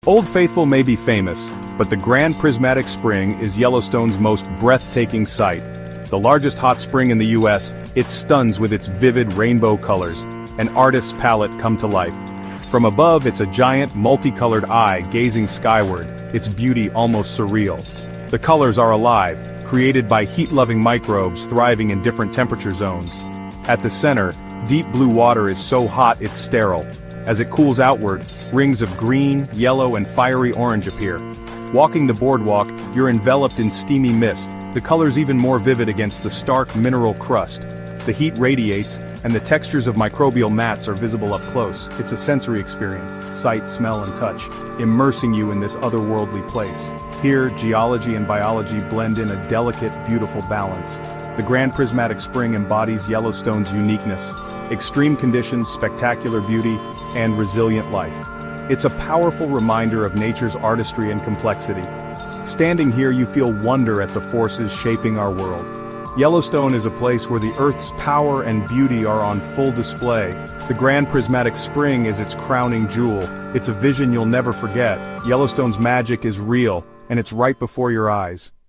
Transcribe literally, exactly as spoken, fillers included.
Old Faithful may be famous, but the Grand Prismatic Spring is Yellowstone's most breathtaking sight. The largest hot spring in the U S, it stuns with its vivid rainbow colors, an artist's palette come to life. From above, it's a giant, multicolored eye gazing skyward, its beauty almost surreal. The colors are alive, created by heat-loving microbes thriving in different temperature zones. At the center, deep blue water is so hot it's sterile. As it cools outward, rings of green, yellow, and fiery orange appear. Walking the boardwalk, you're enveloped in steamy mist, the colors even more vivid against the stark mineral crust. The heat radiates, and the textures of microbial mats are visible up close. It's a sensory experience, sight, smell, and touch, immersing you in this otherworldly place. Here, geology and biology blend in a delicate, beautiful balance. The Grand Prismatic Spring embodies Yellowstone's uniqueness, extreme conditions, spectacular beauty, and resilient life. It's a powerful reminder of nature's artistry and complexity. Standing here, you feel wonder at the forces shaping our world. Yellowstone is a place where the Earth's power and beauty are on full display. The Grand Prismatic Spring is its crowning jewel. It's a vision you'll never forget. Yellowstone's magic is real, and it's right before your eyes.